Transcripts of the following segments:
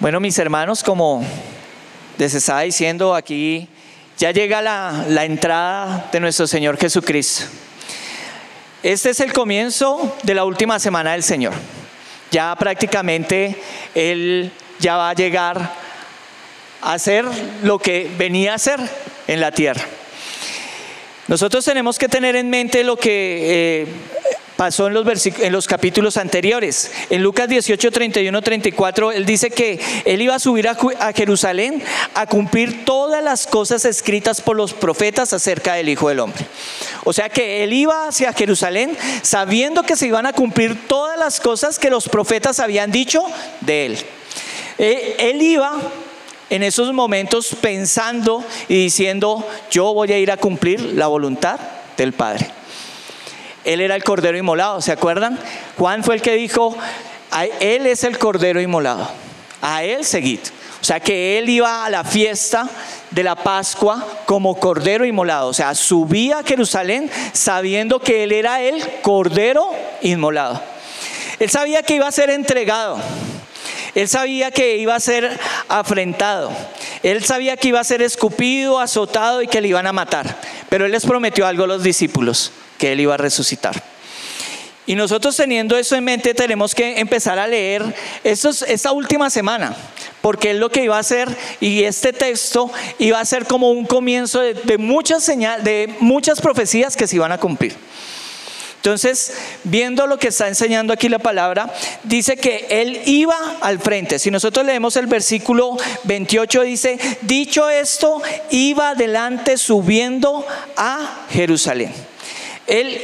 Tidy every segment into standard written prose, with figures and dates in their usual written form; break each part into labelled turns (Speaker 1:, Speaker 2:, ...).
Speaker 1: Bueno, mis hermanos, como les estaba diciendo, aquí ya llega la entrada de nuestro Señor Jesucristo. Este es el comienzo de la última semana del Señor. Ya prácticamente Él ya va a llegar a hacer lo que venía a hacer en la tierra. Nosotros tenemos que tener en mente lo que pasó en los capítulos anteriores. En Lucas 18, 31, 34, Él dice que Él iba a subir a Jerusalén a cumplir todas las cosas escritas por los profetas acerca del Hijo del Hombre. O sea que Él iba hacia Jerusalén sabiendo que se iban a cumplir todas las cosas que los profetas habían dicho de Él. Él iba en esos momentos pensando y diciendo: yo voy a ir a cumplir la voluntad del Padre. Él era el Cordero Inmolado, ¿se acuerdan? Juan fue el que dijo: Él es el Cordero Inmolado, a Él seguid. O sea que Él iba a la fiesta de la Pascua como Cordero Inmolado. O sea, subía a Jerusalén sabiendo que Él era el Cordero Inmolado. Él sabía que iba a ser entregado. Él sabía que iba a ser afrentado. Él sabía que iba a ser escupido, azotado y que le iban a matar. Pero Él les prometió algo a los discípulos: que Él iba a resucitar. Y nosotros, teniendo eso en mente, tenemos que empezar a leer esta última semana, porque Él lo que iba a hacer, y este texto iba a ser como un comienzo de muchas profecías que se iban a cumplir. Entonces, viendo lo que está enseñando aquí la palabra, dice que Él iba al frente. Si nosotros leemos el versículo 28, dice: dicho esto, iba adelante subiendo a Jerusalén. Él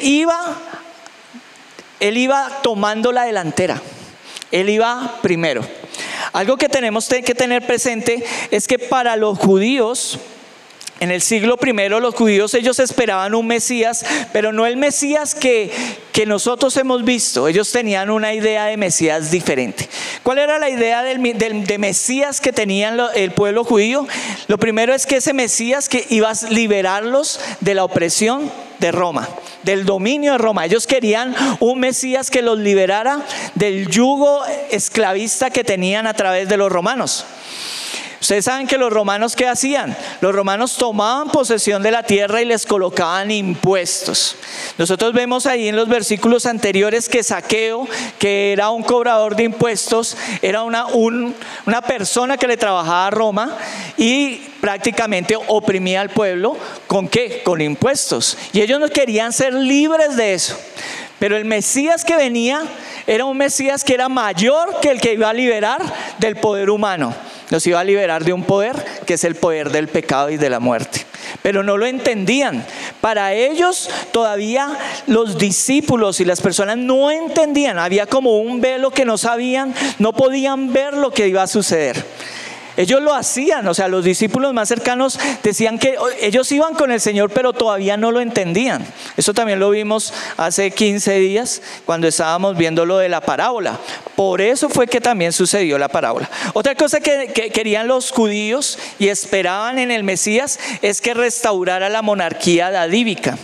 Speaker 1: iba tomando la delantera. Él iba primero. Algo que tenemos que tener presente es que para los judíos, en el siglo I, los judíos, ellos esperaban un Mesías, pero no el Mesías que nosotros hemos visto. Ellos tenían una idea de Mesías diferente. ¿Cuál era la idea de Mesías que tenían el pueblo judío? Lo primero es que ese Mesías que iba a liberarlos de la opresión de Roma, del dominio de Roma. Ellos querían un Mesías que los liberara del yugo esclavista que tenían a través de los romanos. Ustedes saben que los romanos, ¿qué hacían? Los romanos tomaban posesión de la tierra y les colocaban impuestos. Nosotros vemos ahí en los versículos anteriores que Zaqueo, que era un cobrador de impuestos, era una persona que le trabajaba a Roma y prácticamente oprimía al pueblo. ¿Con qué? Con impuestos. Y ellos no querían ser libres de eso. Pero el Mesías que venía era un Mesías que era mayor que el que iba a liberar del poder humano. Nos iba a liberar de un poder que es el poder del pecado y de la muerte. Pero no lo entendían. Para ellos todavía los discípulos y las personas no entendían. Había como un velo que no sabían, no podían ver lo que iba a suceder. Ellos lo hacían, o sea, los discípulos más cercanos decían que ellos iban con el Señor, pero todavía no lo entendían. Eso también lo vimos hace 15 días cuando estábamos viendo lo de la parábola. Por eso fue que también sucedió la parábola. Otra cosa que querían los judíos y esperaban en el Mesías es que restaurara la monarquía davídica.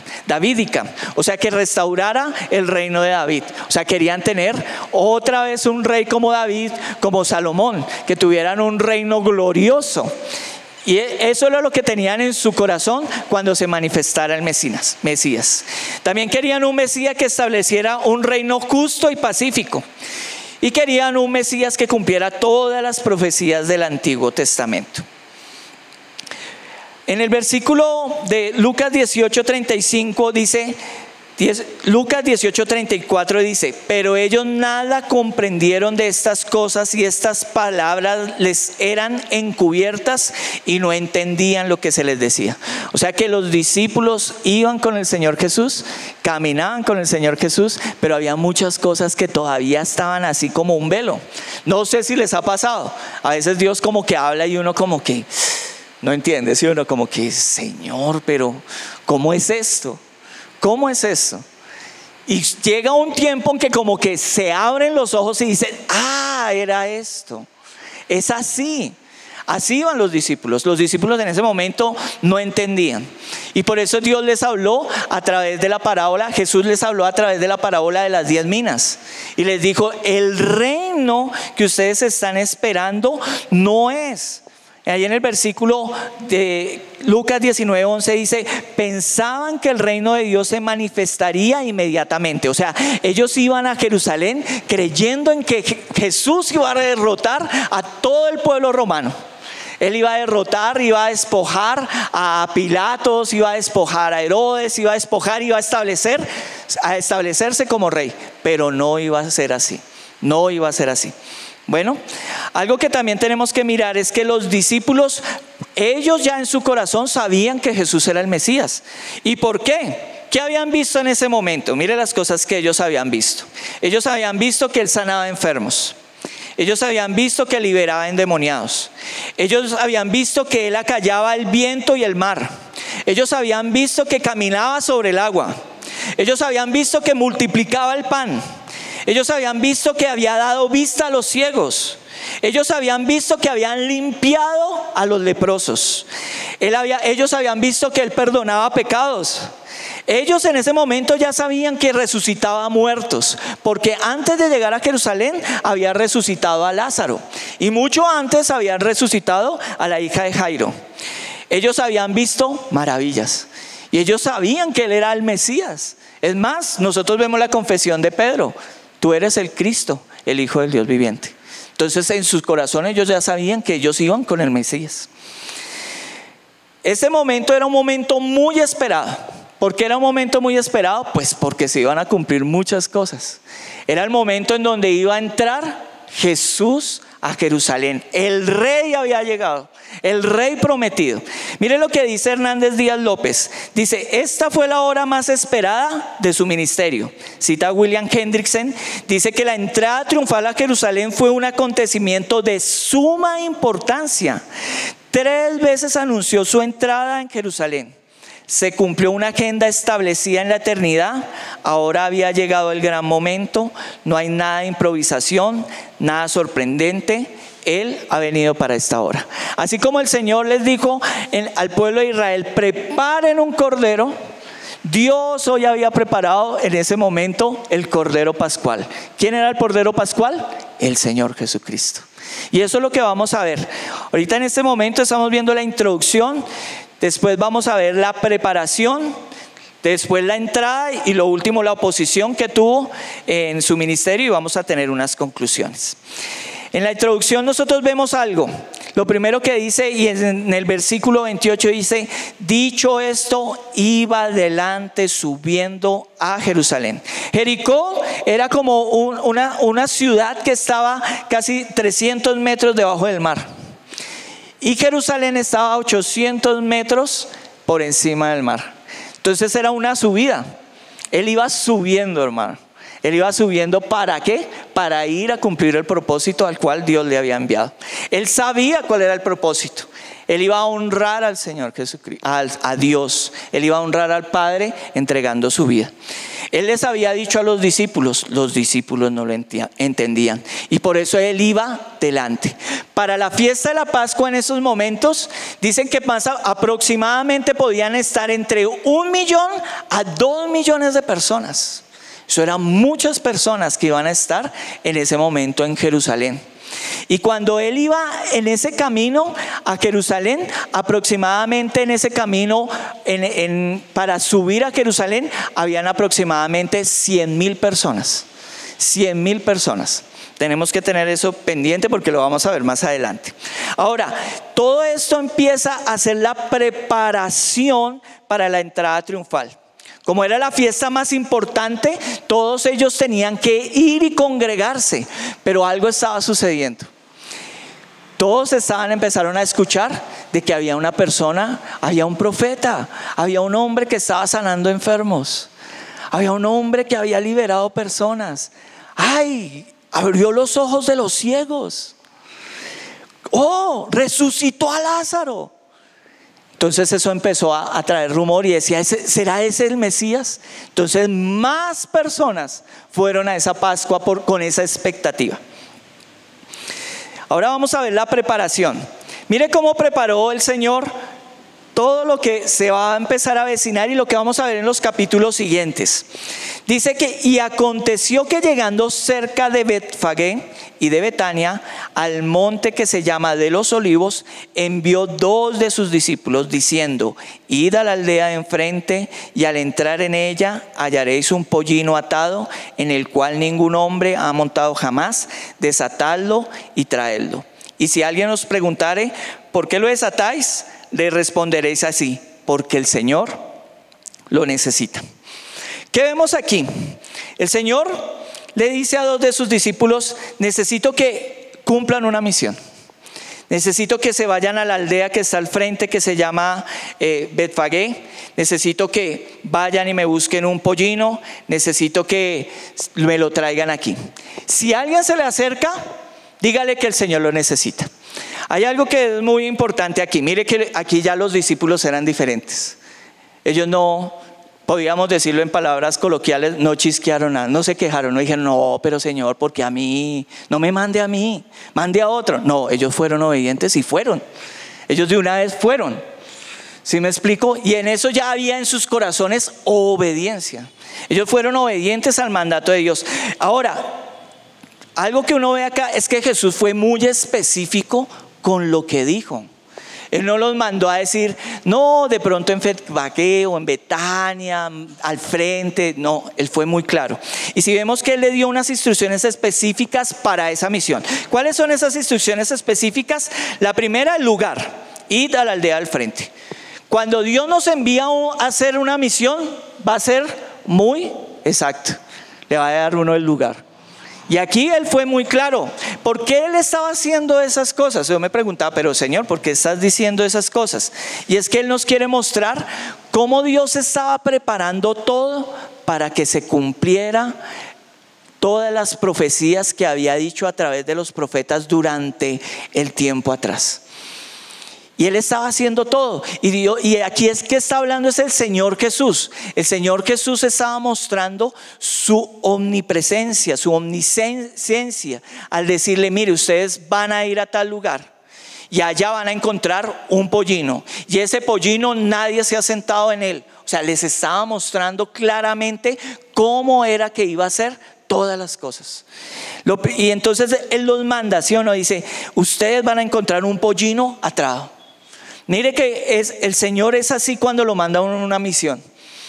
Speaker 1: O sea, que restaurara el reino de David. O sea, querían tener otra vez un rey como David, como Salomón, que tuvieran un reino glorioso. Y eso era lo que tenían en su corazón cuando se manifestara el Mesías. También querían un Mesías que estableciera un reino justo y pacífico. Y querían un Mesías que cumpliera todas las profecías del Antiguo Testamento. En el versículo de Lucas 18:35 dice, Lucas 18:34 dice: pero ellos nada comprendieron de estas cosas y estas palabras les eran encubiertas y no entendían lo que se les decía. O sea que los discípulos iban con el Señor Jesús, caminaban con el Señor Jesús, pero había muchas cosas que todavía estaban así como un velo. No sé si les ha pasado. A veces Dios como que habla y uno como que no entiende, ¿sí? Uno como que: Señor, pero ¿cómo es esto? ¿Cómo es eso? Y llega un tiempo en que como que se abren los ojos y dicen: ah, era esto. Es así. Así iban los discípulos. Los discípulos en ese momento no entendían. Y por eso Dios les habló a través de la parábola, Jesús les habló a través de la parábola de las 10 minas. Y les dijo, el reino que ustedes están esperando no es. Ahí en el versículo de Lucas 19:11 dice, pensaban que el reino de Dios se manifestaría inmediatamente. O sea, ellos iban a Jerusalén creyendo en que Jesús iba a derrotar a todo el pueblo romano. Él iba a derrotar, iba a despojar a Pilatos, iba a despojar a Herodes, iba a despojar, iba a establecerse como rey. Pero no iba a ser así, no iba a ser así. Bueno, algo que también tenemos que mirar es que los discípulos, ellos ya en su corazón sabían que Jesús era el Mesías. ¿Y por qué? ¿Qué habían visto en ese momento? Mire las cosas que ellos habían visto. Ellos habían visto que Él sanaba enfermos. Ellos habían visto que liberaba endemoniados. Ellos habían visto que Él acallaba el viento y el mar. Ellos habían visto que caminaba sobre el agua. Ellos habían visto que multiplicaba el pan. Ellos habían visto que había dado vista a los ciegos. Ellos habían visto que habían limpiado a los leprosos. Ellos habían visto que Él perdonaba pecados. Ellos en ese momento ya sabían que resucitaba a muertos, porque antes de llegar a Jerusalén había resucitado a Lázaro, y mucho antes habían resucitado a la hija de Jairo. Ellos habían visto maravillas y ellos sabían que Él era el Mesías. Es más, nosotros vemos la confesión de Pedro: tú eres el Cristo, el Hijo del Dios viviente. Entonces en sus corazones ellos ya sabían que ellos iban con el Mesías. Este momento era un momento muy esperado. ¿Por qué era un momento muy esperado? Pues porque se iban a cumplir muchas cosas. Era el momento en donde iba a entrar Jesús a Jerusalén. El rey había llegado, el rey prometido. Mire lo que dice Hernández Díaz López. Dice, esta fue la hora más esperada de su ministerio. Cita a William Hendrickson. Dice que la entrada triunfal a Jerusalén fue un acontecimiento de suma importancia. 3 veces anunció su entrada en Jerusalén. Se cumplió una agenda establecida en la eternidad. Ahora había llegado el gran momento. No hay nada de improvisación, nada sorprendente. Él ha venido para esta hora. Así como el Señor les dijo al pueblo de Israel, preparen un cordero, Dios hoy había preparado en ese momento el cordero pascual. ¿Quién era el cordero pascual? El Señor Jesucristo. Y eso es lo que vamos a ver. Ahorita en este momento estamos viendo la introducción. Después vamos a ver la preparación, después la entrada y lo último la oposición que tuvo en su ministerio, y vamos a tener unas conclusiones. En la introducción nosotros vemos algo. Lo primero que dice, y en el versículo 28 dice, dicho esto, iba adelante subiendo a Jerusalén. Jericó era como una ciudad que estaba casi 300 metros debajo del mar. Y Jerusalén estaba a 800 metros por encima del mar. Entonces era una subida. Él iba subiendo, hermano. Él iba subiendo, ¿para qué? Para ir a cumplir el propósito al cual Dios le había enviado. Él sabía cuál era el propósito. Él iba a honrar al Señor Jesucristo, a Dios. Él iba a honrar al Padre entregando su vida. Él les había dicho a los discípulos no lo entendían. Y por eso Él iba delante. Para la fiesta de la Pascua en esos momentos, dicen que aproximadamente podían estar entre 1 millón a 2 millones de personas. Eso eran muchas personas que iban a estar en ese momento en Jerusalén. Y cuando Él iba en ese camino a Jerusalén, aproximadamente en ese camino para subir a Jerusalén, habían aproximadamente 100,000 personas. 100,000 personas. Tenemos que tener eso pendiente porque lo vamos a ver más adelante. Ahora, todo esto empieza a ser la preparación para la entrada triunfal. Como era la fiesta más importante, todos ellos tenían que ir y congregarse, pero algo estaba sucediendo. Todos empezaron a escuchar de que había una persona, había un profeta, había un hombre que estaba sanando enfermos, había un hombre que había liberado personas. ¡Ay! Abrió los ojos de los ciegos. ¡Oh! Resucitó a Lázaro. Entonces eso empezó a traer rumor y decía, ¿será ese el Mesías? Entonces más personas fueron a esa Pascua con esa expectativa. Ahora vamos a ver la preparación. Mire cómo preparó el Señor todo lo que se va a empezar a avecinar y lo que vamos a ver en los capítulos siguientes. Dice que, y aconteció que llegando cerca de Betfagé y de Betania, al monte que se llama de los Olivos, envió 2 de sus discípulos diciendo: id a la aldea de enfrente, y al entrar en ella hallaréis un pollino atado, en el cual ningún hombre ha montado jamás. Desatadlo y traedlo. Y si alguien os preguntare: ¿por qué lo desatáis?, le responderéis así: porque el Señor lo necesita. ¿Qué vemos aquí? El Señor le dice a 2 de sus discípulos: necesito que cumplan una misión. Necesito que se vayan a la aldea que está al frente, que se llama Betfagé. Necesito que vayan y me busquen un pollino. Necesito que me lo traigan aquí. Si alguien se le acerca, dígale que el Señor lo necesita. Hay algo que es muy importante aquí. Mire que aquí ya los discípulos eran diferentes. Ellos no, podríamos decirlo en palabras coloquiales, no chisquearon nada, no se quejaron, no dijeron: no, pero Señor, porque a mí, no me mande a mí, mande a otro. No, ellos fueron obedientes y fueron. Ellos de una vez fueron. ¿Sí me explico? Y en eso ya había en sus corazones obediencia. Ellos fueron obedientes al mandato de Dios. Ahora, algo que uno ve acá es que Jesús fue muy específico con lo que dijo. Él no los mandó a decir: no, de pronto en Betfagé o en Betania, al frente. No, Él fue muy claro. Y si vemos que Él le dio unas instrucciones específicas para esa misión. ¿Cuáles son esas instrucciones específicas? La primera, el lugar. Id a la aldea al frente. Cuando Dios nos envía a hacer una misión, va a ser muy exacto. Le va a dar uno el lugar. Y aquí Él fue muy claro. ¿Por qué Él estaba haciendo esas cosas? Yo me preguntaba: pero Señor, ¿por qué estás diciendo esas cosas? Y es que Él nos quiere mostrar cómo Dios estaba preparando todo para que se cumpliera todas las profecías que había dicho a través de los profetas durante el tiempo atrás. Y Él estaba haciendo todo. Y aquí es que está hablando es el Señor Jesús. El Señor Jesús estaba mostrando su omnipresencia, su omnisciencia, al decirle: mire, ustedes van a ir a tal lugar y allá van a encontrar un pollino. Y ese pollino nadie se ha sentado en él. O sea, les estaba mostrando claramente cómo era que iba a ser todas las cosas. Y entonces Él los manda, ¿sí o no? Dice: ustedes van a encontrar un pollino atado. Mire que el Señor es así cuando lo manda a una misión.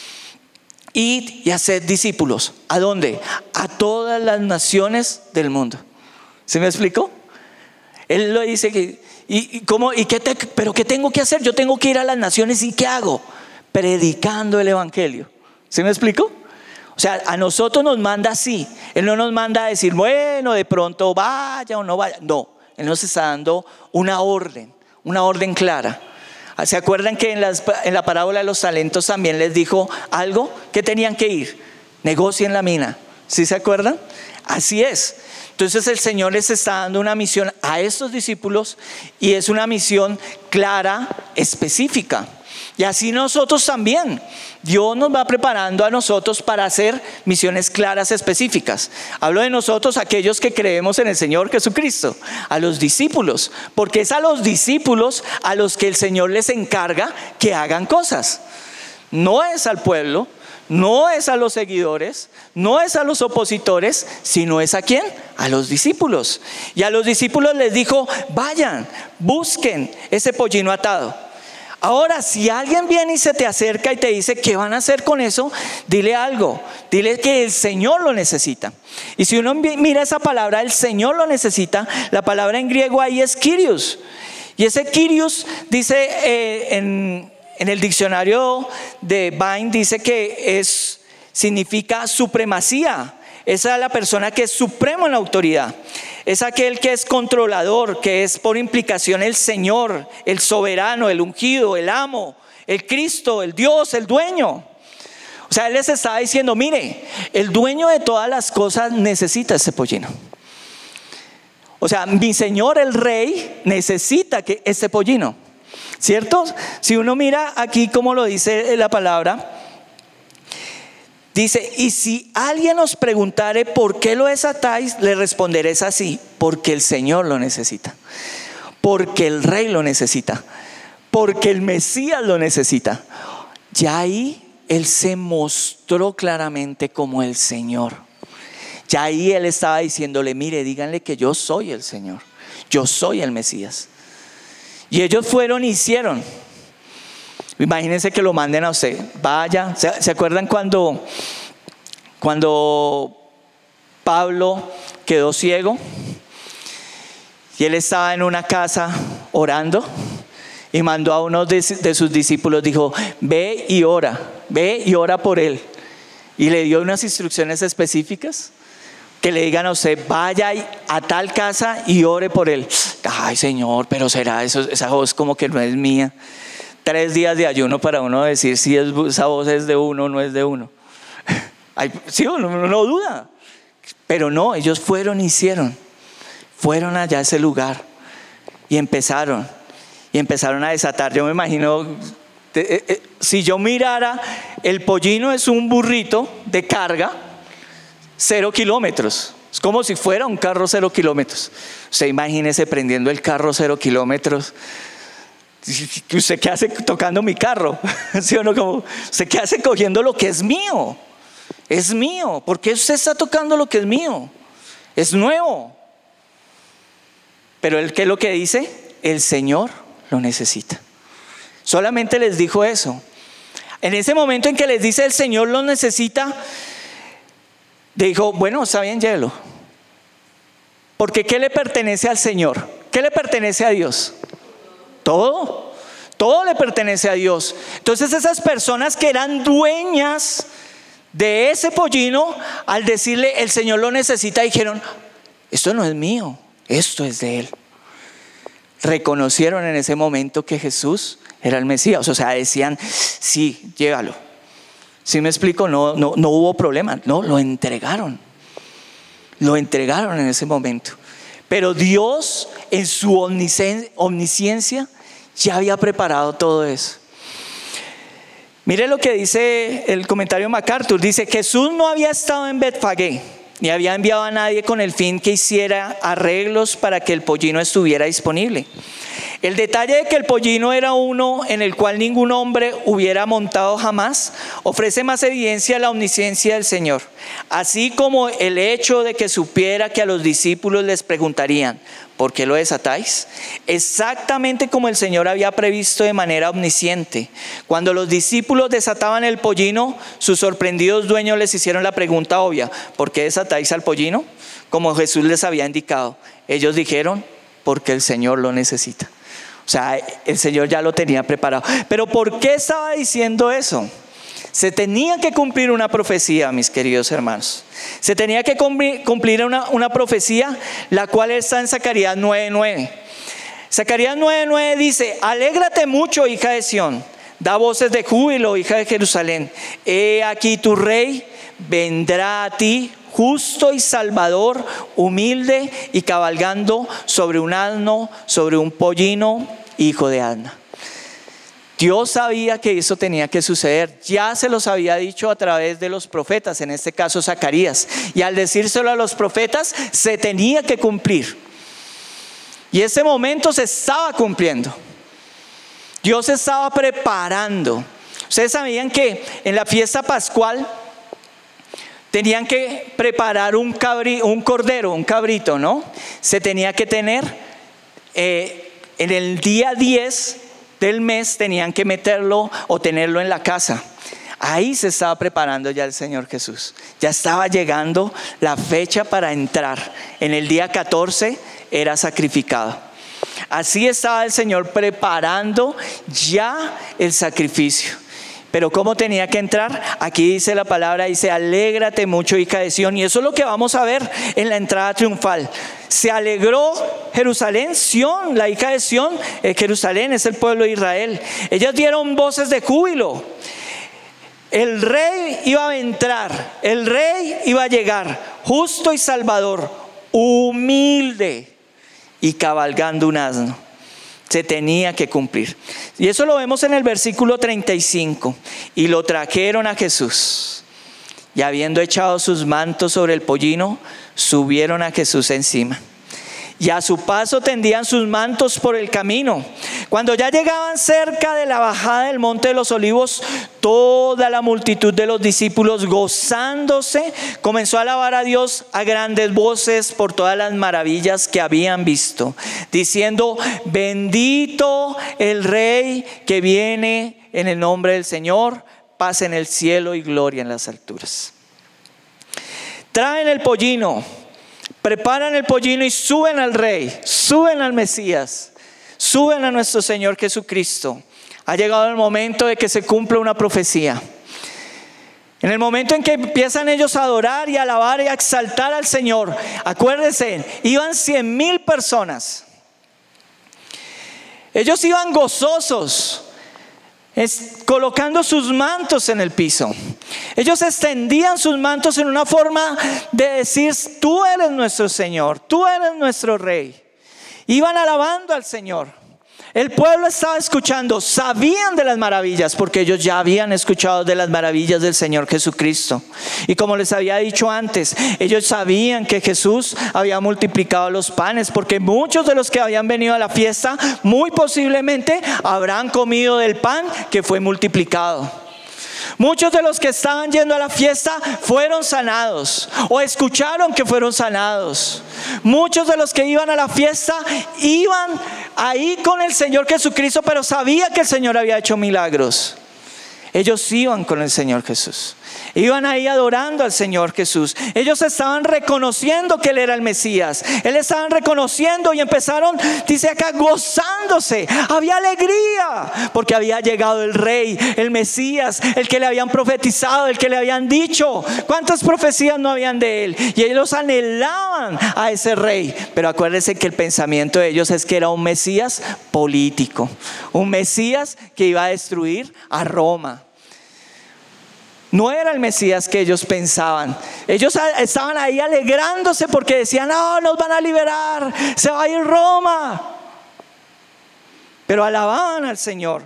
Speaker 1: Id y haced discípulos. ¿A dónde? A todas las naciones del mundo. ¿Se me explicó? Él lo dice que, ¿pero qué tengo que hacer? Yo tengo que ir a las naciones, ¿y qué hago? Predicando el evangelio. ¿Se me explicó? O sea, a nosotros nos manda así. Él no nos manda a decir: bueno, de pronto vaya o no vaya. No, Él nos está dando una orden clara. ¿Se acuerdan que en la parábola de los talentos también les dijo algo? Que tenían que ir, negocien la mina. ¿Sí se acuerdan? Así es. Entonces el Señor les está dando una misión a estos discípulos, y es una misión clara, específica. Y así nosotros también. Dios nos va preparando a nosotros para hacer misiones claras, específicas. Hablo de nosotros, aquellos que creemos en el Señor Jesucristo, a los discípulos, porque es a los discípulos a los que el Señor les encarga que hagan cosas. No es al pueblo, no es a los seguidores, no es a los opositores, sino es ¿a quién? A los discípulos. Y a los discípulos les dijo: vayan, busquen ese pollino atado. Ahora, si alguien viene y se te acerca y te dice: ¿qué van a hacer con eso? Dile algo, dile que el Señor lo necesita. Y si uno mira esa palabra, el Señor lo necesita, la palabra en griego ahí es Kyrios. Y ese Kyrios dice en el diccionario de Vine, dice que significa supremacía. Esa es la persona que es supremo en la autoridad. Es aquel que es controlador, que es por implicación el Señor, el soberano, el ungido, el amo, el Cristo, el Dios, el dueño. O sea, Él les estaba diciendo: mire, el dueño de todas las cosas necesita ese pollino. O sea, mi Señor el Rey necesita ese pollino, ¿cierto? Si uno mira aquí como lo dice la palabra, dice: y si alguien os preguntare: ¿por qué lo desatáis?, le responderéis así: porque el Señor lo necesita. porque el rey lo necesita, porque el Mesías lo necesita. Ya ahí Él se mostró claramente como el Señor. Ya ahí Él estaba diciéndole, mire, díganle que yo soy el Señor, yo soy el Mesías. Y ellos fueron y hicieron. Imagínense que lo manden a usted, vaya. ¿Se acuerdan cuando Pablo quedó ciego? Y él estaba en una casa orando y mandó a uno de sus discípulos, dijo, ve y ora por él. Y le dio unas instrucciones específicas que le digan a usted, vaya a tal casa y ore por él. Ay, Señor, pero será eso, esa voz como que no es mía. 3 días de ayuno para uno decir si esa voz es de uno o no es de uno. Sí, uno no duda. Pero no, ellos fueron y hicieron. Fueron allá a ese lugar y empezaron a desatar. Yo me imagino, si yo mirara, el pollino es un burrito de carga, 0 kilómetros. Es como si fuera un carro 0 kilómetros. Usted imagínese prendiendo el carro 0 kilómetros. ¿Usted qué hace tocando mi carro? ¿Sí o no? Como, ¿usted qué hace cogiendo lo que es mío? Es mío. ¿Por qué usted está tocando lo que es mío? Es nuevo. Pero él, ¿qué es lo que dice? El Señor lo necesita. Solamente les dijo eso. En ese momento en que les dice el Señor lo necesita, dijo, bueno, está bien, llévelo. Porque ¿qué le pertenece al Señor? ¿Qué le pertenece a Dios? Todo le pertenece a Dios. Entonces esas personas que eran dueñas de ese pollino, al decirle el Señor lo necesita, dijeron, esto no es mío, esto es de Él. Reconocieron en ese momento que Jesús era el Mesías. O sea, decían, sí, llévalo. ¿Sí me explico? No hubo problema. No, lo entregaron en ese momento. Pero Dios en su omnisciencia ya había preparado todo eso. Mire lo que dice el comentario MacArthur. Dice, Jesús no había estado en Betfagé, ni había enviado a nadie con el fin que hiciera arreglos para que el pollino estuviera disponible. El detalle de que el pollino era uno en el cual ningún hombre hubiera montado jamás ofrece más evidencia de la omnisciencia del Señor, así como el hecho de que supiera que a los discípulos les preguntarían, ¿por qué lo desatáis? Exactamente como el Señor había previsto de manera omnisciente. Cuando los discípulos desataban el pollino, sus sorprendidos dueños les hicieron la pregunta obvia, ¿por qué desatáis al pollino? Como Jesús les había indicado. Ellos dijeron, porque el Señor lo necesita. O sea, el Señor ya lo tenía preparado. Pero ¿por qué estaba diciendo eso? Se tenía que cumplir una profecía, mis queridos hermanos. Se tenía que cumplir una profecía, la cual está en Zacarías 9:9. Zacarías 9:9 dice, alégrate mucho, hija de Sión, da voces de júbilo, hija de Jerusalén. He aquí tu rey vendrá a ti, justo y salvador, humilde y cabalgando sobre un asno, sobre un pollino, hijo de asna. Dios sabía que eso tenía que suceder. Ya se los había dicho a través de los profetas, en este caso Zacarías. Y al decírselo a los profetas, se tenía que cumplir. Y ese momento se estaba cumpliendo. Dios estaba preparando. Ustedes sabían que en la fiesta pascual tenían que preparar un cordero, un cabrito, ¿no? Se tenía que tener en el día 10 del mes, tenían que meterlo o tenerlo en la casa. Ahí se estaba preparando ya el Señor Jesús. Ya estaba llegando la fecha para entrar. En el día 14 era sacrificado. Así estaba el Señor preparando ya el sacrificio. Pero ¿cómo tenía que entrar? Aquí dice la palabra, dice, alégrate mucho, hija de Sión. Y eso es lo que vamos a ver en la entrada triunfal. Se alegró Jerusalén, Sión, la hija de Sión. Jerusalén es el pueblo de Israel. Ellas dieron voces de júbilo. El rey iba a entrar, el rey iba a llegar, justo y salvador, humilde y cabalgando un asno. Se tenía que cumplir. Y eso lo vemos en el versículo 35. Y lo trajeron a Jesús. Y habiendo echado sus mantos sobre el pollino, subieron a Jesús encima. y a su paso tendían sus mantos por el camino. Cuando ya llegaban cerca de la bajada del monte de los Olivos, toda la multitud de los discípulos, gozándose, comenzó a alabar a Dios a grandes voces por todas las maravillas que habían visto, diciendo: bendito el Rey que viene en el nombre del Señor, paz en el cielo y gloria en las alturas. Traen el pollino, preparan el pollino y suben al Rey, suben al Mesías, suben a nuestro Señor Jesucristo. Ha llegado el momento de que se cumpla una profecía. En el momento en que empiezan ellos a adorar y a alabar y a exaltar al Señor, acuérdense, iban 100,000 personas. Ellos iban gozosos, colocando sus mantos en el piso. Ellos extendían sus mantos en una forma de decir: tú eres nuestro Señor, tú eres nuestro Rey. Iban alabando al Señor. El pueblo estaba escuchando, sabían de las maravillas, porque ellos ya habían escuchado de las maravillas del Señor Jesucristo. Y como les había dicho antes, ellos sabían que Jesús había multiplicado los panes, porque muchos de los que habían venido a la fiesta muy posiblemente habrán comido del pan que fue multiplicado. Muchos de los que estaban yendo a la fiesta fueron sanados o escucharon que fueron sanados. Muchos de los que iban a la fiesta iban ahí con el Señor Jesucristo, pero sabían que el Señor había hecho milagros. Ellos iban con el Señor Jesús, iban ahí adorando al Señor Jesús. Ellos estaban reconociendo que Él era el Mesías. Él estaban reconociendo y empezaron, dice acá, gozándose. Había alegría porque había llegado el Rey, el Mesías, el que le habían profetizado, el que le habían dicho. ¿Cuántas profecías no habían de Él? Y ellos anhelaban a ese Rey. Pero acuérdense que el pensamiento de ellos es que era un Mesías político, un Mesías que iba a destruir a Roma. No era el Mesías que ellos pensaban. Ellos estaban ahí alegrándose porque decían: no, nos van a liberar, se va a ir Roma. Pero alababan al Señor.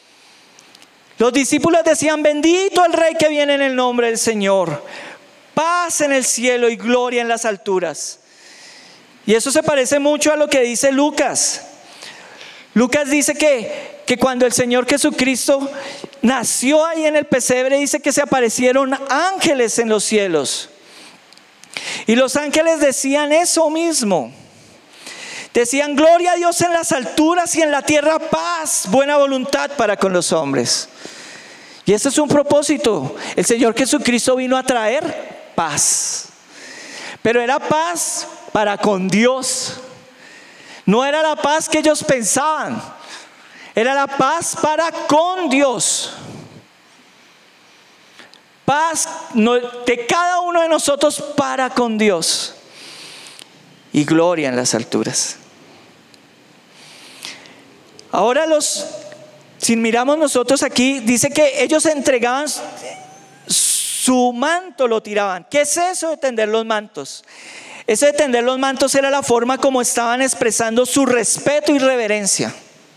Speaker 1: Los discípulos decían: bendito el Rey que viene en el nombre del Señor, paz en el cielo y gloria en las alturas. Y eso se parece mucho a lo que dice Lucas. Lucas dice que cuando el Señor Jesucristo nació ahí en el pesebre, dice que se aparecieron ángeles en los cielos. Y los ángeles decían eso mismo. Decían: gloria a Dios en las alturas y en la tierra paz, buena voluntad para con los hombres. Y ese es un propósito. El Señor Jesucristo vino a traer paz. Pero era paz para con Dios. No era la paz que ellos pensaban. Era la paz para con Dios. Paz de cada uno de nosotros para con Dios. Y gloria en las alturas. Ahora si miramos nosotros aquí, dice que ellos entregaban su manto, lo tiraban. ¿Qué es eso de tender los mantos? Eso de tender los mantos era la forma como estaban expresando su respeto y reverencia.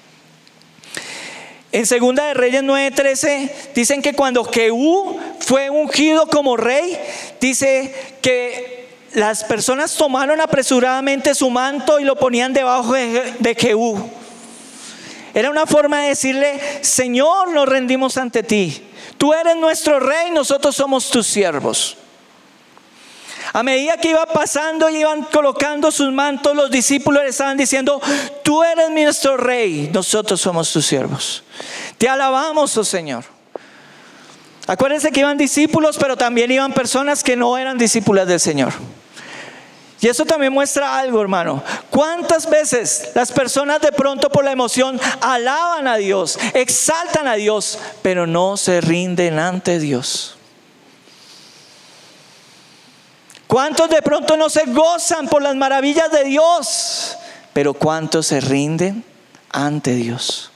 Speaker 1: En Segunda de Reyes 9:13 dicen que cuando Jehú fue ungido como rey, dice que las personas tomaron apresuradamente su manto y lo ponían debajo de Jehú. Era una forma de decirle: Señor, nos rendimos ante ti. Tú eres nuestro rey, nosotros somos tus siervos. A medida que iba pasando y iban colocando sus mantos, los discípulos le estaban diciendo: tú eres nuestro Rey, nosotros somos tus siervos. Te alabamos, oh Señor. Acuérdense que iban discípulos, pero también iban personas que no eran discípulas del Señor. Y eso también muestra algo, hermano. ¿Cuántas veces las personas de pronto por la emoción alaban a Dios, exaltan a Dios, pero no se rinden ante Dios? ¿Cuántos de pronto no se gozan por las maravillas de Dios? Pero ¿cuántos se rinden ante Dios?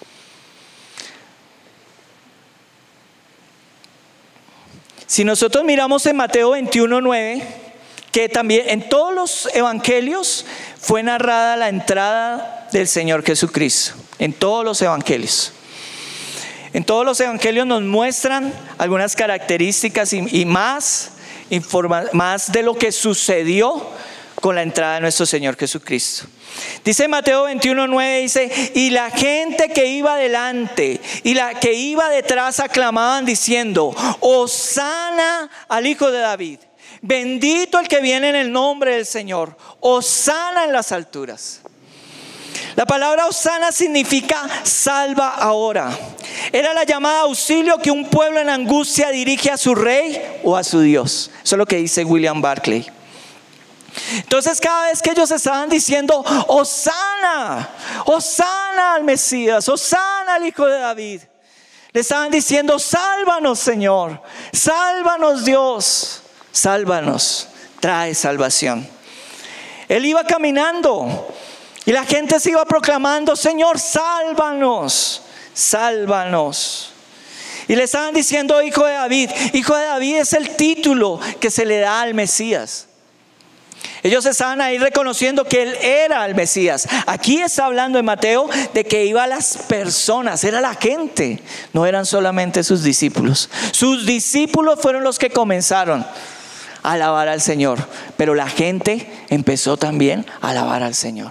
Speaker 1: Si nosotros miramos en Mateo 21:9, que también en todos los evangelios fue narrada la entrada del Señor Jesucristo. En todos los evangelios. En todos los evangelios nos muestran algunas características y más de lo que sucedió con la entrada de nuestro Señor Jesucristo. Dice Mateo 21:9, dice, y la gente que iba delante y la que iba detrás aclamaban diciendo, Hosana al Hijo de David, bendito el que viene en el nombre del Señor, Hosana en las alturas. La palabra Hosana significa salva ahora. Era la llamada auxilio que un pueblo en angustia dirige a su rey o a su Dios. Eso es lo que dice William Barclay. Entonces cada vez que ellos estaban diciendo Hosana, Hosana al Mesías, Hosana al Hijo de David, le estaban diciendo sálvanos Señor, sálvanos Dios, sálvanos, trae salvación. Él iba caminando y la gente se iba proclamando, Señor, sálvanos, sálvanos. Y le estaban diciendo Hijo de David. Hijo de David es el título que se le da al Mesías. Ellos estaban ahí reconociendo que Él era el Mesías. Aquí está hablando en Mateo de que iba a las personas, era la gente, no eran solamente sus discípulos. Sus discípulos fueron los que comenzaron a alabar al Señor, pero la gente empezó también a alabar al Señor.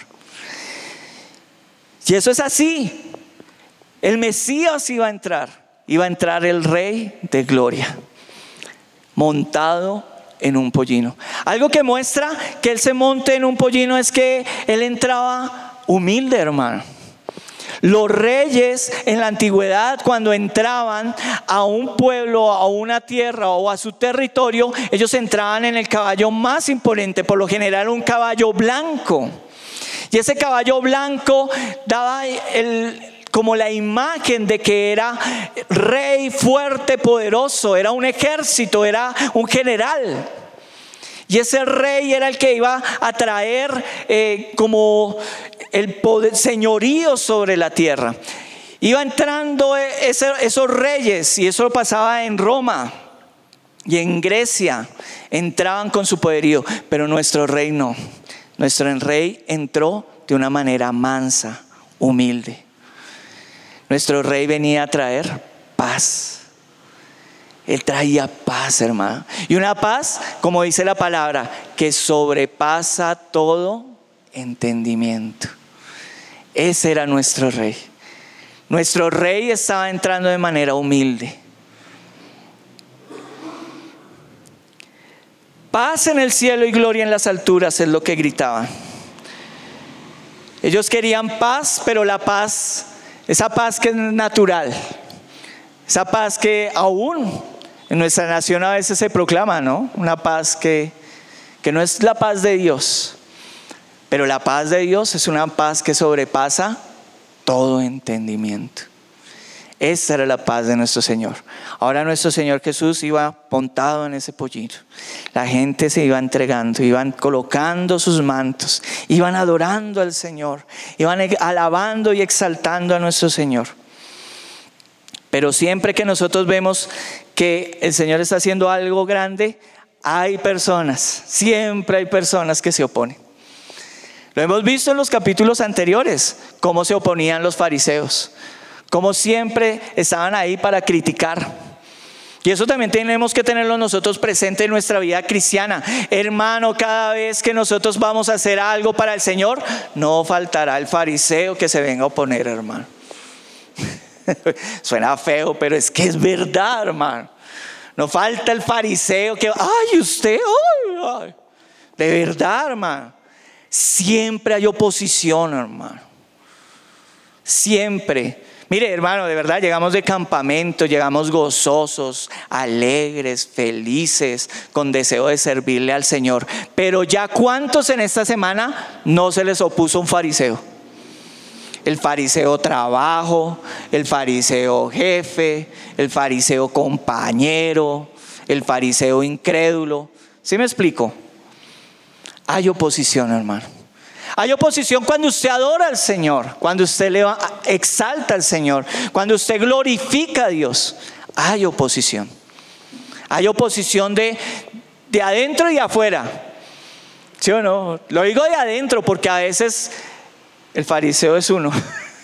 Speaker 1: Y eso es así. El Mesías iba a entrar el Rey de Gloria, montado en un pollino. Algo que muestra que Él se monte en un pollino es que Él entraba humilde, hermano. Los reyes en la antigüedad, cuando entraban a un pueblo, a una tierra o a su territorio, ellos entraban en el caballo más imponente, por lo general un caballo blanco. Y ese caballo blanco daba como la imagen de que era rey fuerte, poderoso, era un ejército, era un general. Y ese rey era el que iba a traer como el poder, señorío sobre la tierra. Iba entrando esos reyes, y eso pasaba en Roma y en Grecia, entraban con su poderío, pero nuestro rey no. Nuestro rey entró de una manera mansa, humilde. Nuestro rey venía a traer paz. Él traía paz, hermano. Y una paz, como dice la palabra, que sobrepasa todo entendimiento. Ese era nuestro rey. Nuestro rey estaba entrando de manera humilde. Paz en el cielo y gloria en las alturas es lo que gritaban. Ellos querían paz, pero la paz, esa paz que es natural, esa paz que aún en nuestra nación a veces se proclama, ¿no? Una paz que no es la paz de Dios, pero la paz de Dios es una paz que sobrepasa todo entendimiento. Esa era la paz de nuestro Señor. Ahora nuestro Señor Jesús iba montado en ese pollino. La gente se iba entregando, iban colocando sus mantos, iban adorando al Señor, iban alabando y exaltando a nuestro Señor. Pero siempre que nosotros vemos que el Señor está haciendo algo grande, hay personas, siempre hay personas que se oponen. Lo hemos visto en los capítulos anteriores, cómo se oponían los fariseos, cómo siempre estaban ahí para criticar. Y eso también tenemos que tenerlo nosotros presente en nuestra vida cristiana. Hermano, cada vez que nosotros vamos a hacer algo para el Señor, no faltará el fariseo que se venga a oponer, hermano. Suena feo, pero es que es verdad, hermano. No falta el fariseo que, ay, usted, ay. De verdad, hermano. Siempre hay oposición, hermano. Siempre. Mire, hermano, de verdad llegamos de campamento, llegamos gozosos, alegres, felices, con deseo de servirle al Señor. Pero ya ¿cuántos en esta semana no se les opuso un fariseo? El fariseo trabajo, el fariseo jefe, el fariseo compañero, el fariseo incrédulo. ¿Sí me explico? Hay oposición, hermano. Hay oposición cuando usted adora al Señor, cuando usted exalta al Señor, cuando usted glorifica a Dios. Hay oposición. Hay oposición de adentro y de afuera. ¿Sí o no? Lo digo de adentro porque a veces el fariseo es uno.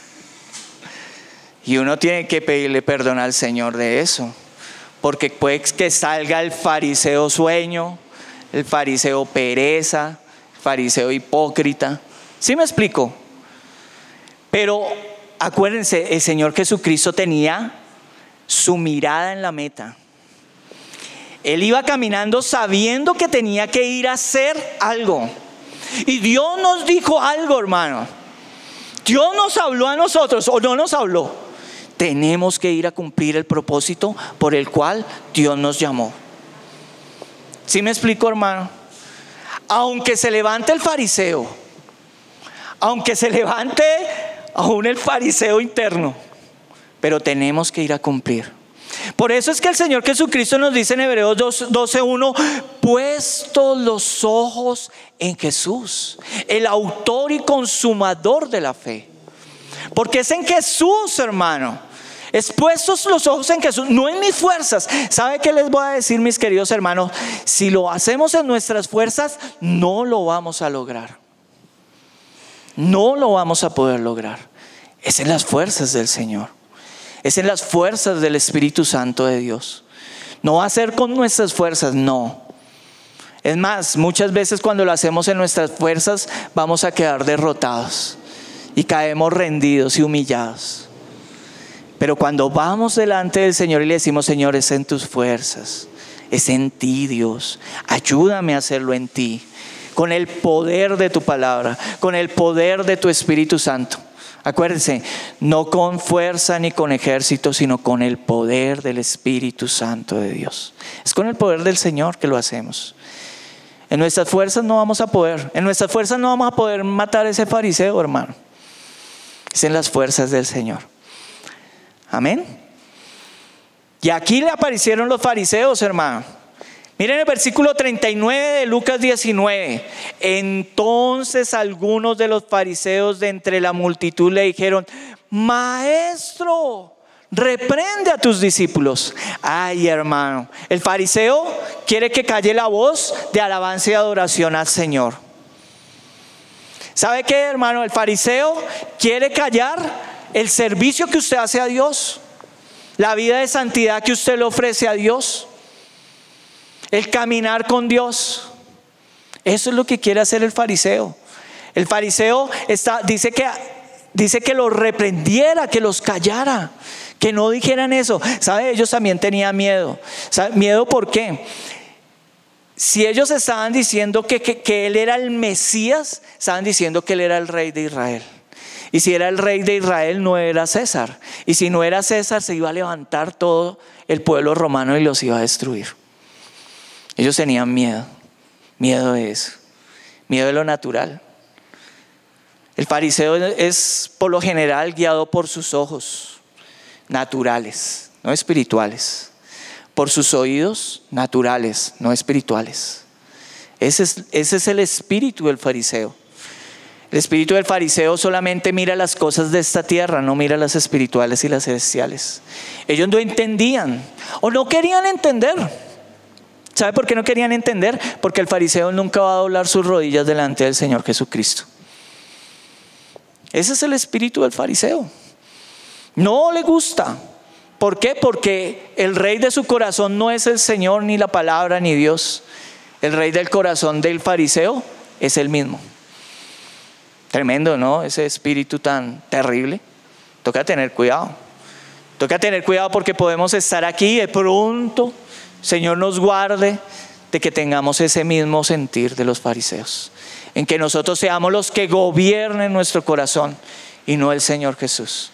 Speaker 1: Y uno tiene que pedirle perdón al Señor de eso. Porque puede que salga el fariseo sueño, el fariseo pereza, fariseo hipócrita. ¿Sí me explico? Pero acuérdense, el Señor Jesucristo tenía su mirada en la meta. Él iba caminando sabiendo que tenía que ir a hacer algo. Y Dios nos dijo algo, hermano. Dios nos habló a nosotros, o no nos habló. Tenemos que ir a cumplir el propósito por el cual Dios nos llamó. ¿Sí me explico, hermano? Aunque se levante el fariseo, aunque se levante aún el fariseo interno, pero tenemos que ir a cumplir. Por eso es que el Señor Jesucristo nos dice en Hebreos 12:1, puestos los ojos en Jesús, el autor y consumador de la fe. Porque es en Jesús, hermano. Es puestos los ojos en Jesús, no en mis fuerzas. ¿Sabe qué les voy a decir, mis queridos hermanos? Si lo hacemos en nuestras fuerzas, no lo vamos a lograr. No lo vamos a poder lograr. Es en las fuerzas del Señor. Es en las fuerzas del Espíritu Santo de Dios. No va a ser con nuestras fuerzas, no. Es más, muchas veces cuando lo hacemos en nuestras fuerzas, vamos a quedar derrotados y caemos rendidos y humillados. Pero cuando vamos delante del Señor y le decimos, Señor, es en tus fuerzas, es en ti, Dios, ayúdame a hacerlo en ti, con el poder de tu palabra, con el poder de tu Espíritu Santo. Acuérdense, no con fuerza ni con ejército, sino con el poder del Espíritu Santo de Dios. Es con el poder del Señor que lo hacemos. En nuestras fuerzas no vamos a poder. En nuestras fuerzas no vamos a poder matar a ese fariseo, hermano. Es en las fuerzas del Señor. Amén. Y aquí le aparecieron los fariseos, hermano. Miren el versículo 39 de Lucas 19. Entonces algunos de los fariseos de entre la multitud le dijeron, Maestro, reprende a tus discípulos. Ay, hermano, el fariseo quiere que calle la voz de alabanza y adoración al Señor. ¿Sabe qué, hermano? El fariseo quiere callar el servicio que usted hace a Dios, la vida de santidad que usted le ofrece a Dios, el caminar con Dios. Eso es lo que quiere hacer el fariseo. El fariseo dice que los reprendiera, que los callara, que no dijeran eso. ¿Sabe? Ellos también tenían miedo. ¿Sabe? ¿Miedo por qué? Si ellos estaban diciendo que él era el Mesías, estaban diciendo que él era el rey de Israel. Y si era el rey de Israel, no era César. Y si no era César, se iba a levantar todo el pueblo romano y los iba a destruir. Ellos tenían miedo de eso, miedo de lo natural. El fariseo es por lo general guiado por sus ojos naturales, no espirituales, por sus oídos naturales, no espirituales. Ese es el espíritu del fariseo. El espíritu del fariseo solamente mira las cosas de esta tierra, no mira las espirituales y las celestiales. Ellos no entendían o no querían entender. ¿Sabe por qué no querían entender? Porque el fariseo nunca va a doblar sus rodillas delante del Señor Jesucristo. Ese es el espíritu del fariseo. No le gusta. ¿Por qué? Porque el rey de su corazón no es el Señor, ni la palabra, ni Dios. El rey del corazón del fariseo es él mismo. Tremendo, ¿no? Ese espíritu tan terrible. Toca tener cuidado. Toca tener cuidado porque podemos estar aquí de pronto. Señor nos guarde de que tengamos ese mismo sentir de los fariseos, en que nosotros seamos los que gobiernen nuestro corazón y no el Señor Jesús.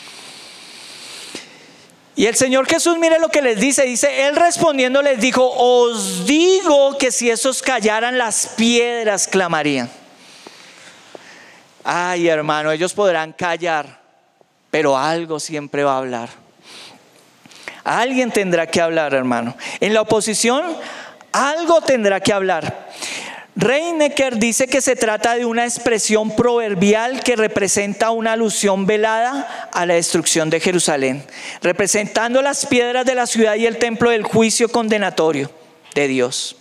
Speaker 1: Y el Señor Jesús, mire lo que les dice, Él respondiendo les dijo, os digo que si esos callaran, las piedras clamarían. Ay, hermano, ellos podrán callar, pero algo siempre va a hablar. Alguien tendrá que hablar, hermano. En la oposición, algo tendrá que hablar. Reinecker dice que se trata de una expresión proverbial que representa una alusión velada a la destrucción de Jerusalén, representando las piedras de la ciudad y el templo del juicio condenatorio de Dios.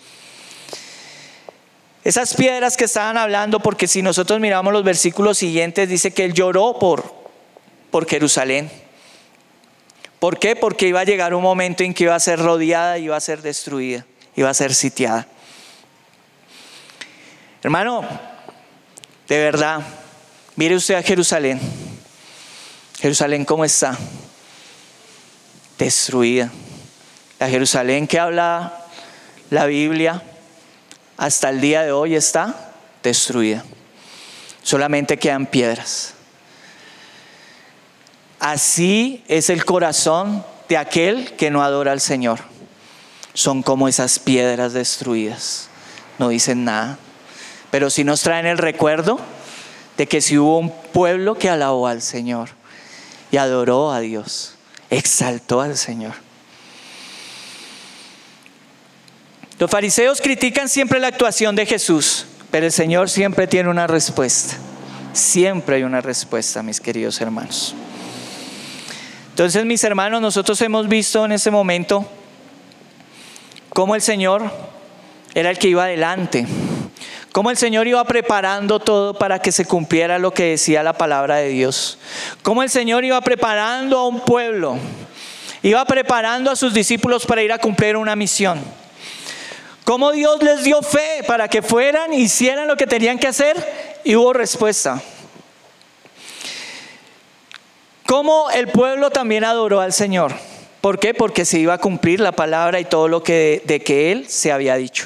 Speaker 1: Esas piedras que estaban hablando, porque si nosotros miramos los versículos siguientes, dice que él lloró por Jerusalén. ¿Por qué? Porque iba a llegar un momento en que iba a ser rodeada, iba a ser destruida, iba a ser sitiada. Hermano, de verdad, mire usted a Jerusalén. Jerusalén, ¿cómo está? Destruida. La Jerusalén que habla la Biblia hasta el día de hoy está destruida. Solamente quedan piedras. Así es el corazón de aquel que no adora al Señor. Son como esas piedras destruidas. No dicen nada. Pero sí nos traen el recuerdo de que sí hubo un pueblo que alabó al Señor y adoró a Dios, exaltó al Señor. Los fariseos critican siempre la actuación de Jesús, pero el Señor siempre tiene una respuesta. Siempre hay una respuesta, mis queridos hermanos. Entonces, mis hermanos, nosotros hemos visto en ese momento cómo el Señor era el que iba adelante, cómo el Señor iba preparando todo para que se cumpliera lo que decía la palabra de Dios, cómo el Señor iba preparando a un pueblo, iba preparando a sus discípulos para ir a cumplir una misión, cómo Dios les dio fe para que fueran, hicieran lo que tenían que hacer y hubo respuesta. Cómo el pueblo también adoró al Señor. ¿Por qué? Porque se iba a cumplir la palabra y todo lo que de que Él se había dicho.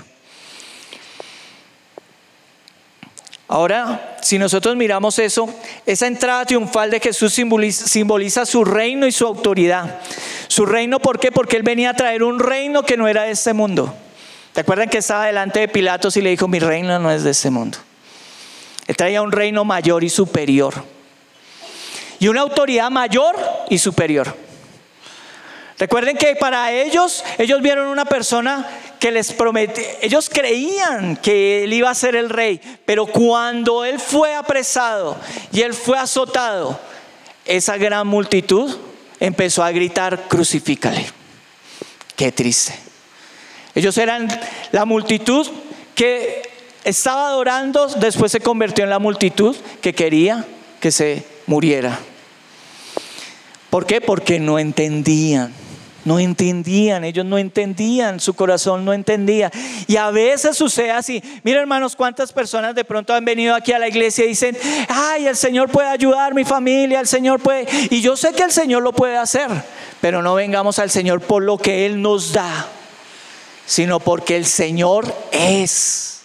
Speaker 1: Ahora, si nosotros miramos eso, esa entrada triunfal de Jesús simboliza su reino y su autoridad. Su reino, ¿por qué? Porque Él venía a traer un reino que no era de este mundo. ¿Te acuerdan que estaba delante de Pilatos y le dijo: mi reino no es de este mundo? Él traía un reino mayor y superior. Y una autoridad mayor y superior. Recuerden que para ellos vieron una persona que les prometió, ellos creían que Él iba a ser el rey, pero cuando Él fue apresado y Él fue azotado, esa gran multitud empezó a gritar: crucifícale. Qué triste. Ellos eran la multitud que estaba adorando, después se convirtió en la multitud que quería que se muriera. ¿Por qué? Porque no entendían. Ellos no entendían, su corazón no entendía. Y a veces sucede así. Mira, hermanos, cuántas personas de pronto han venido aquí a la iglesia y dicen: ay, el Señor puede ayudar mi familia, el Señor puede. Y yo sé que el Señor lo puede hacer, pero no vengamos al Señor por lo que Él nos da, sino porque el Señor es.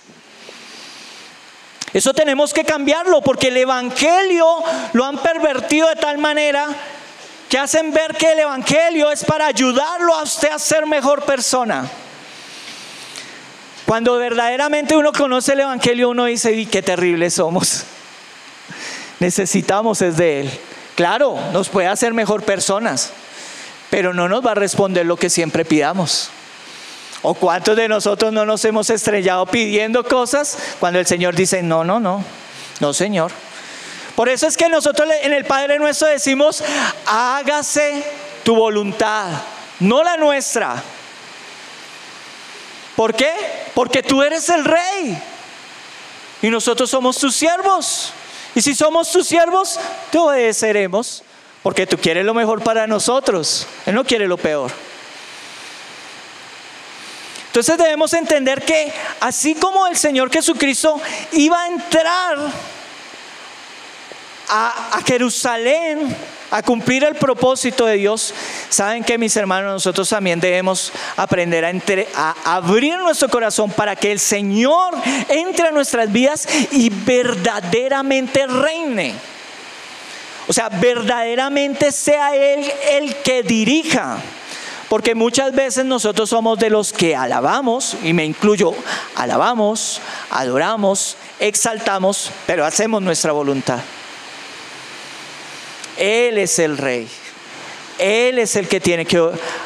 Speaker 1: Eso tenemos que cambiarlo, porque el evangelio lo han pervertido de tal manera que hacen ver que el evangelio es para ayudarlo a usted a ser mejor persona. Cuando verdaderamente uno conoce el evangelio, uno dice: y qué terribles somos. Necesitamos es de Él. Claro, nos puede hacer mejor personas, pero no nos va a responder lo que siempre pidamos. ¿O cuántos de nosotros no nos hemos estrellado pidiendo cosas cuando el Señor dice: no, Señor? Por eso es que nosotros en el Padre Nuestro decimos: hágase tu voluntad, no la nuestra. ¿Por qué? Porque tú eres el Rey y nosotros somos tus siervos. Y si somos tus siervos, te obedeceremos, porque tú quieres lo mejor para nosotros. Él no quiere lo peor. Entonces debemos entender que así como el Señor Jesucristo iba a entrar a Jerusalén a cumplir el propósito de Dios, saben que, mis hermanos, nosotros también debemos aprender a abrir nuestro corazón para que el Señor entre a nuestras vidas y verdaderamente reine. O sea, verdaderamente sea Él el que dirija. Porque muchas veces nosotros somos de los que alabamos, y me incluyo, alabamos, adoramos, exaltamos, pero hacemos nuestra voluntad. Él es el Rey. Él es el que tiene que,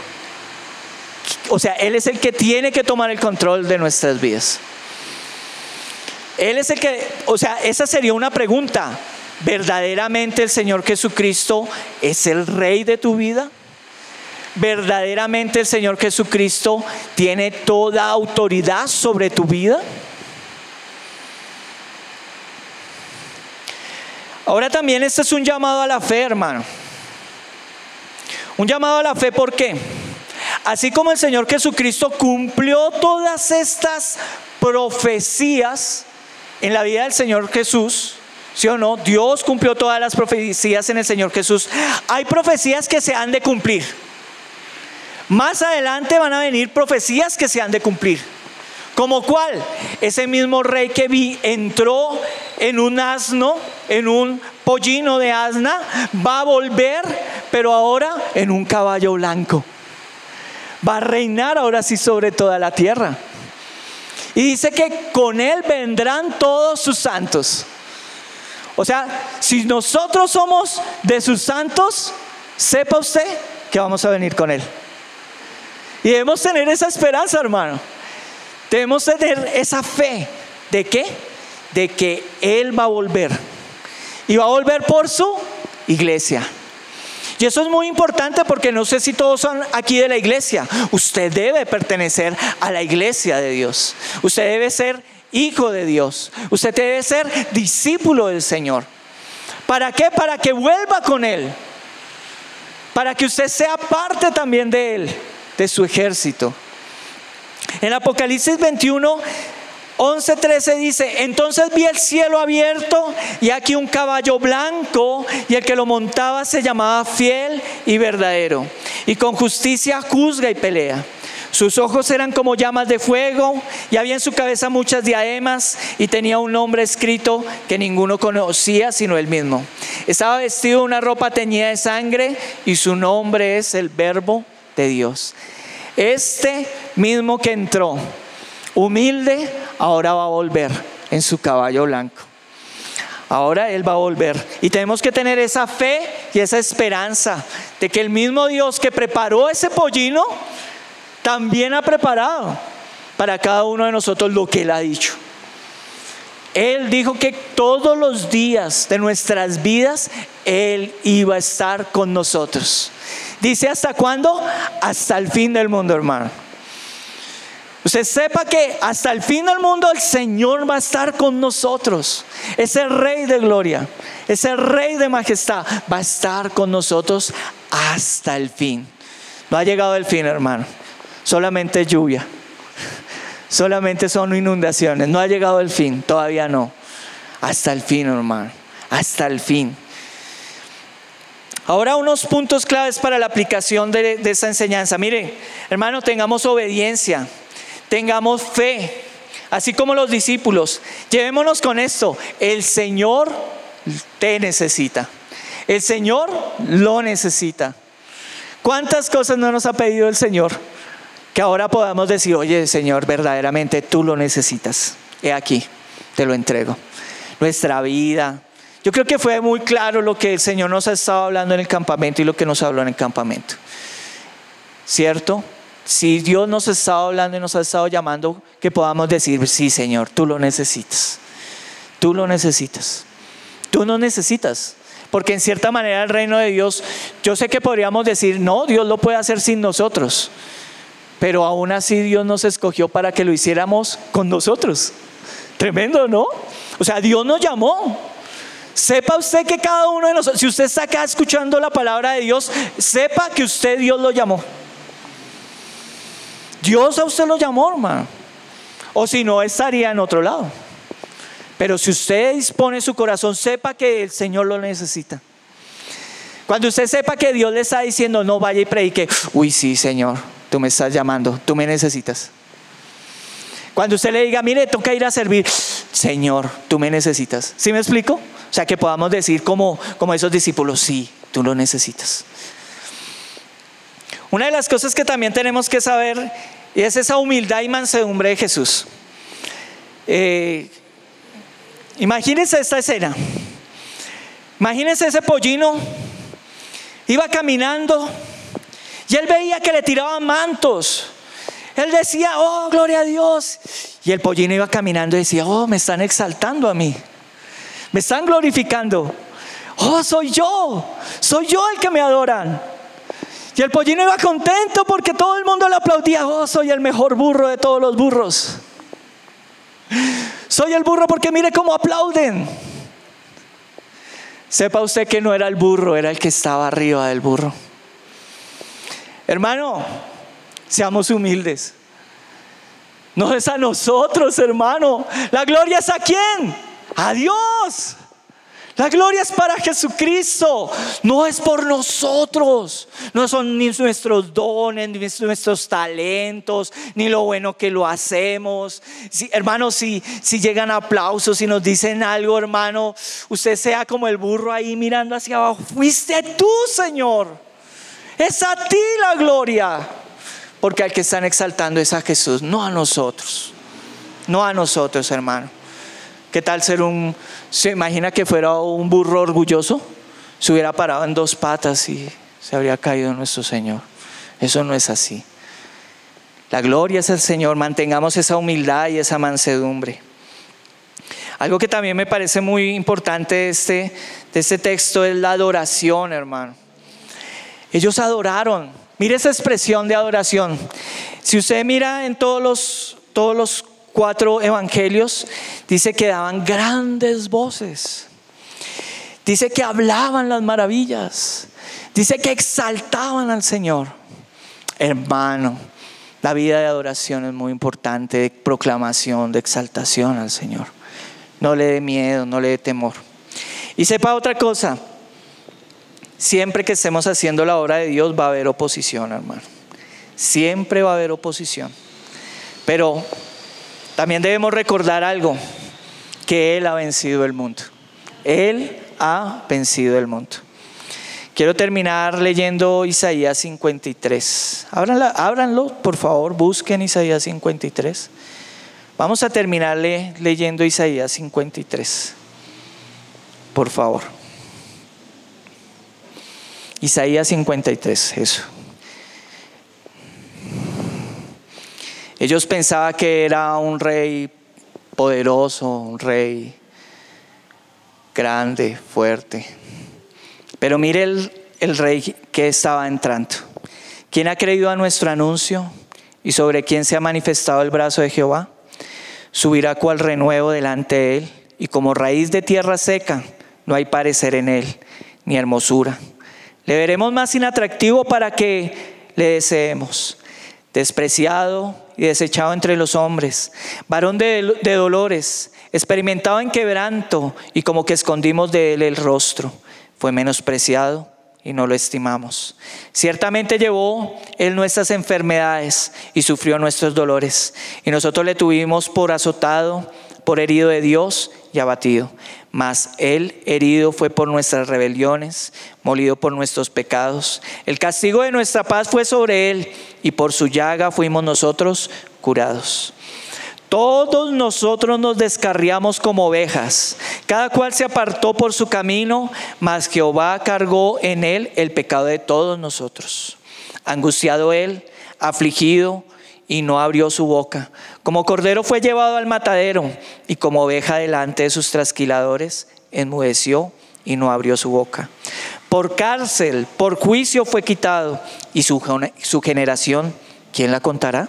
Speaker 1: Él es el que tiene que tomar el control de nuestras vidas. Él es el que, esa sería una pregunta. ¿Verdaderamente el Señor Jesucristo es el Rey de tu vida? ¿Verdaderamente el Señor Jesucristo tiene toda autoridad sobre tu vida? Ahora también este es un llamado a la fe, hermano. Un llamado a la fe, ¿por qué? Así como el Señor Jesucristo cumplió todas estas profecías en la vida del Señor Jesús, ¿sí o no? Dios cumplió todas las profecías en el Señor Jesús. Hay profecías que se han de cumplir. Más adelante van a venir profecías que se han de cumplir. ¿Como cuál? Ese mismo rey que vi entró en un asno, en un pollino de asna, va a volver, pero ahora en un caballo blanco. Va a reinar ahora sí sobre toda la tierra. Y dice que con él vendrán todos sus santos. O sea, si nosotros somos de sus santos, sepa usted que vamos a venir con él. Y debemos tener esa esperanza, hermano. Debemos tener esa fe. ¿De qué? De que él va a volver. Y va a volver por su iglesia. Y eso es muy importante porque no sé si todos son aquí de la iglesia. Usted debe pertenecer a la iglesia de Dios. Usted debe ser hijo de Dios. Usted debe ser discípulo del Señor. ¿Para qué? Para que vuelva con él. Para que usted sea parte también de él, de su ejército. En Apocalipsis 21, 11-13 dice: entonces vi el cielo abierto y aquí un caballo blanco, y el que lo montaba se llamaba Fiel y Verdadero, y con justicia juzga y pelea. Sus ojos eran como llamas de fuego, y había en su cabeza muchas diademas, y tenía un nombre escrito que ninguno conocía sino él mismo. Estaba vestido de una ropa teñida de sangre, y su nombre es el Verbo de Dios. Este mismo que entró humilde, ahora va a volver en su caballo blanco. Ahora él va a volver. Y tenemos que tener esa fe y esa esperanza de que el mismo Dios que preparó ese pollino también ha preparado para cada uno de nosotros lo que él ha dicho. Él dijo que todos los días de nuestras vidas él iba a estar con nosotros. Dice: ¿hasta cuándo? Hasta el fin del mundo, hermano. Usted sepa que hasta el fin del mundo el Señor va a estar con nosotros. Ese Rey de gloria, ese Rey de majestad va a estar con nosotros hasta el fin. No ha llegado el fin, hermano. Solamente lluvia. Solamente son inundaciones. No ha llegado el fin, todavía no. Hasta el fin, hermano. Hasta el fin. Ahora unos puntos claves para la aplicación de esa enseñanza. Mire, hermano, tengamos obediencia. Tengamos fe, así como los discípulos. Llevémonos con esto: el Señor te necesita. El Señor lo necesita. ¿Cuántas cosas no nos ha pedido el Señor? Que ahora podamos decir: oye, Señor, verdaderamente tú lo necesitas. He aquí, te lo entrego. Nuestra vida. Yo creo que fue muy claro lo que el Señor nos ha estado hablando en el campamento y lo que nos habló en el campamento. ¿Cierto? Si Dios nos ha estado hablando y nos ha estado llamando, que podamos decir: sí, Señor, tú lo necesitas. Tú lo necesitas. Tú no necesitas. Porque en cierta manera el reino de Dios, yo sé que podríamos decir: no, Dios lo puede hacer sin nosotros. Pero aún así Dios nos escogió para que lo hiciéramos con nosotros. Tremendo, ¿no? O sea, Dios nos llamó. Sepa usted que cada uno de nosotros, si usted está acá escuchando la palabra de Dios, sepa que usted, Dios lo llamó. Dios a usted lo llamó, hermano. O si no, estaría en otro lado. Pero si usted dispone su corazón, sepa que el Señor lo necesita. Cuando usted sepa que Dios le está diciendo: no, vaya y predique. Uy, sí, Señor, tú me estás llamando, tú me necesitas. Cuando usted le diga: mire, toca ir a servir. Señor, tú me necesitas. ¿Sí me explico? O sea, que podamos decir como esos discípulos: sí, tú lo necesitas. Una de las cosas que también tenemos que saber es esa humildad y mansedumbre de Jesús. Imagínense esta escena. Imagínense ese pollino. Iba caminando y él veía que le tiraban mantos. Él decía: oh, gloria a Dios. Y el pollino iba caminando y decía: oh, me están exaltando a mí. Me están glorificando. Oh, soy yo el que me adoran. Y el pollino iba contento porque todo el mundo le aplaudía: oh, soy el mejor burro de todos los burros. Soy el burro porque mire cómo aplauden. Sepa usted que no era el burro, era el que estaba arriba del burro. Hermano, seamos humildes. No es a nosotros, hermano. La gloria es ¿a quién? A Dios. La gloria es para Jesucristo, no es por nosotros. No son ni nuestros dones, ni nuestros talentos, ni lo bueno que lo hacemos. Hermano, si llegan aplausos, si nos dicen algo, hermano, usted sea como el burro ahí mirando hacia abajo. Fuiste tú, Señor. Es a ti la gloria. Porque al que están exaltando es a Jesús, no a nosotros. No a nosotros, hermano. ¿Qué tal se imagina que fuera un burro orgulloso? Se hubiera parado en dos patas y se habría caído nuestro Señor. Eso no es así. La gloria es al Señor. Mantengamos esa humildad y esa mansedumbre. Algo que también me parece muy importante de este texto es la adoración, hermano. Ellos adoraron. Mire esa expresión de adoración. Si usted mira en todos los 4 evangelios, dice que daban grandes voces, dice que hablaban las maravillas, dice que exaltaban al Señor. Hermano, la vida de adoración es muy importante, de proclamación, de exaltación al Señor. No le dé miedo, no le dé temor. Y sepa otra cosa, siempre que estemos haciendo la obra de Dios va a haber oposición, hermano. Siempre va a haber oposición. Pero también debemos recordar algo, que Él ha vencido el mundo. Él ha vencido el mundo. Quiero terminar leyendo Isaías 53. Ábranlo, por favor, busquen Isaías 53. Vamos a terminar leyendo Isaías 53. Por favor. Isaías 53, eso. Ellos pensaban que era un rey poderoso, un rey grande, fuerte. Pero mire el rey que estaba entrando. ¿Quién ha creído a nuestro anuncio y sobre quién se ha manifestado el brazo de Jehová? Subirá cual renuevo delante de él, y como raíz de tierra seca, no hay parecer en él, ni hermosura. Le veremos más inatractivo para que le deseemos. Despreciado y desechado entre los hombres, varón de dolores, experimentado en quebranto, y como que escondimos de él el rostro. Fue menospreciado y no lo estimamos. Ciertamente llevó él nuestras enfermedades y sufrió nuestros dolores, y nosotros le tuvimos por azotado, por herido de Dios y abatido. Mas él herido fue por nuestras rebeliones, molido por nuestros pecados. El castigo de nuestra paz fue sobre él, y por su llaga fuimos nosotros curados. Todos nosotros nos descarriamos como ovejas, cada cual se apartó por su camino, mas Jehová cargó en él el pecado de todos nosotros. Angustiado él, afligido, y no abrió su boca. Como cordero fue llevado al matadero, y como oveja delante de sus trasquiladores, enmudeció y no abrió su boca. Por cárcel, por juicio fue quitado, y su generación, ¿quién la contará?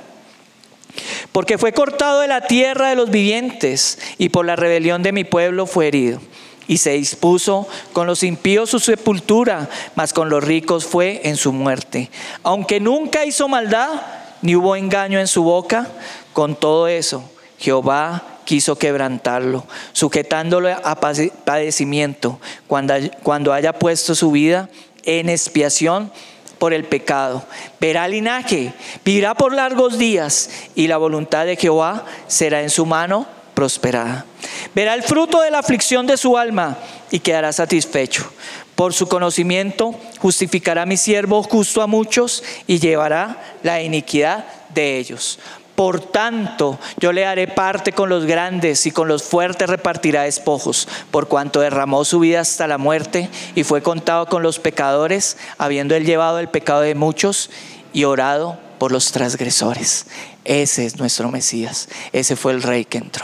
Speaker 1: Porque fue cortado de la tierra de los vivientes, y por la rebelión de mi pueblo fue herido. Y se dispuso con los impíos su sepultura, mas con los ricos fue en su muerte. Aunque nunca hizo maldad, ni hubo engaño en su boca, con todo eso Jehová quiso quebrantarlo, sujetándolo a padecimiento, cuando haya puesto su vida en expiación por el pecado. Verá linaje, vivirá por largos días, y la voluntad de Jehová será en su mano prosperada. Verá el fruto de la aflicción de su alma y quedará satisfecho. Por su conocimiento justificará mi siervo justo a muchos, y llevará la iniquidad de ellos. Por tanto, yo le haré parte con los grandes, y con los fuertes repartirá despojos, por cuanto derramó su vida hasta la muerte y fue contado con los pecadores, habiendo él llevado el pecado de muchos y orado por los transgresores. Ese es nuestro Mesías. Ese fue el rey que entró.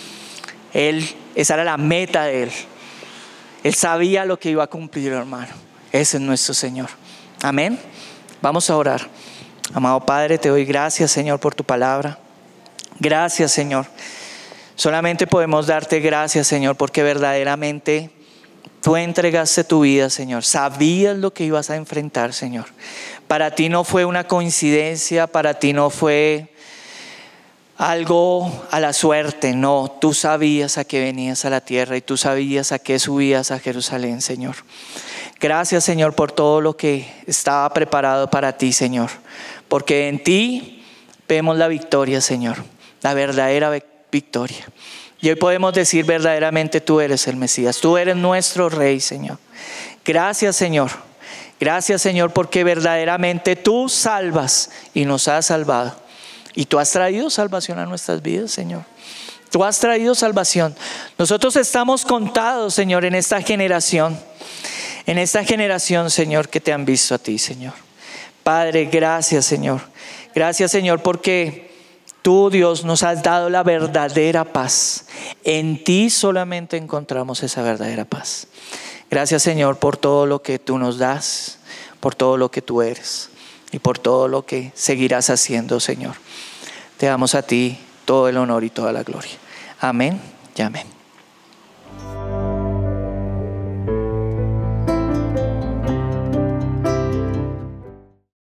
Speaker 1: Esa era la meta de él. Él sabía lo que iba a cumplir, hermano. Ese es nuestro Señor. Amén. Vamos a orar. Amado Padre, te doy gracias, Señor, por tu palabra. Gracias, Señor. Solamente podemos darte gracias, Señor, porque verdaderamente tú entregaste tu vida, Señor. Sabías lo que ibas a enfrentar, Señor. Para ti no fue una coincidencia, para ti no fue algo a la suerte. No, tú sabías a qué venías a la tierra y tú sabías a qué subías a Jerusalén, Señor. Gracias, Señor, por todo lo que estaba preparado para ti, Señor. Porque en ti vemos la victoria, Señor, la verdadera victoria. Y hoy podemos decir verdaderamente tú eres el Mesías, tú eres nuestro Rey, Señor. Gracias, Señor. Gracias, Señor, porque verdaderamente tú salvas y nos has salvado. Y tú has traído salvación a nuestras vidas, Señor. Tú has traído salvación. Nosotros estamos contados, Señor, en esta generación. En esta generación, Señor, que te han visto a ti, Señor. Padre, gracias, Señor. Gracias, Señor, porque tú, Dios, nos has dado la verdadera paz. En ti solamente encontramos esa verdadera paz. Gracias, Señor, por todo lo que tú nos das, por todo lo que tú eres y por todo lo que seguirás haciendo, Señor. Te damos a ti todo el honor y toda la gloria. Amén y amén.